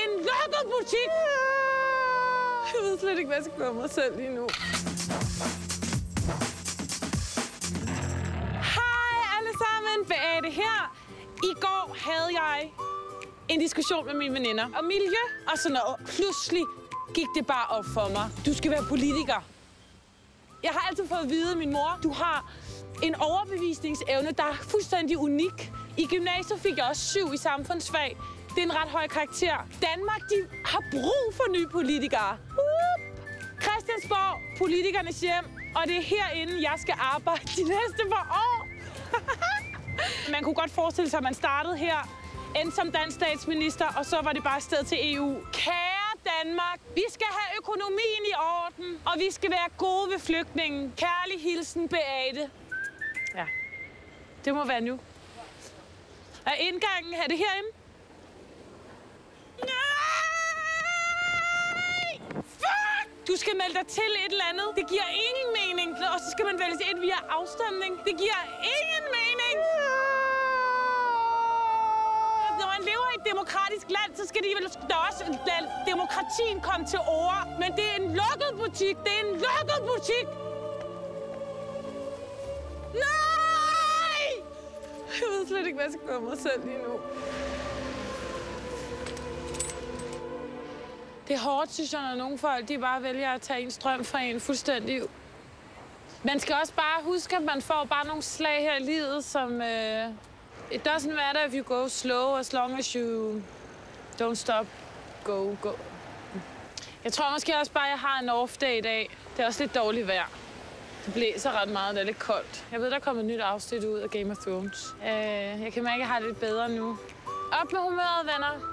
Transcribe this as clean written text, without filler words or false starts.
en lukket butik! Jeg ved slet ikke, hvad jeg skal gøre mig selv lige nu. Hej alle sammen, Beate her. I går havde jeg en diskussion med mine veninder om miljø og sådan noget. Pludselig gik det bare op for mig. Du skal være politiker. Jeg har altid fået at vide af min mor, du har en overbevisningsevne, der er fuldstændig unik. I gymnasiet fik jeg også 7 i samfundsfag. Det er en ret høj karakter. Danmark, de har brug for nye politikere. Christiansborg, politikernes hjem, og det er herinde, jeg skal arbejde de næste par år. Man kunne godt forestille sig, at man startede her, endte som dansk statsminister, og så var det bare sted til EU. Kære Danmark, vi skal have økonomien i orden, og vi skal være gode ved flygtningen. Kærlig hilsen, Beate. Ja, det må være nu. Er indgangen her det herinde? Nej! Fuck! Du skal melde dig til et eller andet. Det giver ingen mening. Og så skal man vælges ind via afstemning. Det giver ingen mening. Når man lever i et demokratisk land, så skal de vel også lade demokratien komme til ord. Men det er en lukket butik. Det er en lukket butik. Nej! Jeg ved slet ikke, hvad jeg skal gøre mig selv lige nu. Det er hårdt, synes jeg, når nogle folk de bare vælger at tage en strøm fra en fuldstændig. Man skal også bare huske, at man får bare nogle slag her i livet, som... It doesn't matter if you go slow, as long as you don't stop, go. Jeg tror måske også bare, at jeg har en off-day i dag. Det er også lidt dårligt vejr. Det blæser ret meget, det er lidt koldt. Jeg ved, der kommer et nyt afsnit ud af Game of Thrones. Jeg kan mærke, at jeg har det lidt bedre nu. Op med humøret, venner.